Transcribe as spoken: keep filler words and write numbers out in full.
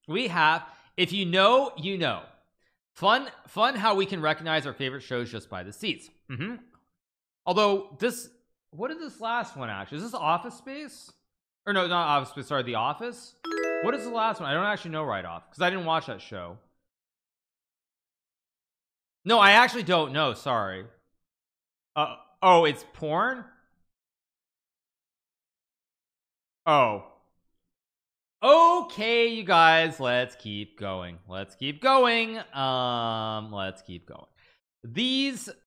we have, if you know, you know. Fun, fun how we can recognize our favorite shows just by the seats. Mm-hmm. Although this, what is this last one actually? Is this Office Space? Or no, not Office Space, sorry, The Office? What is the last one? I don't actually know right off because I didn't watch that show. No, I actually don't know, sorry. Uh, oh, it's porn? Oh. Okay, you guys, let's keep going. Let's keep going. Um, let's keep going. These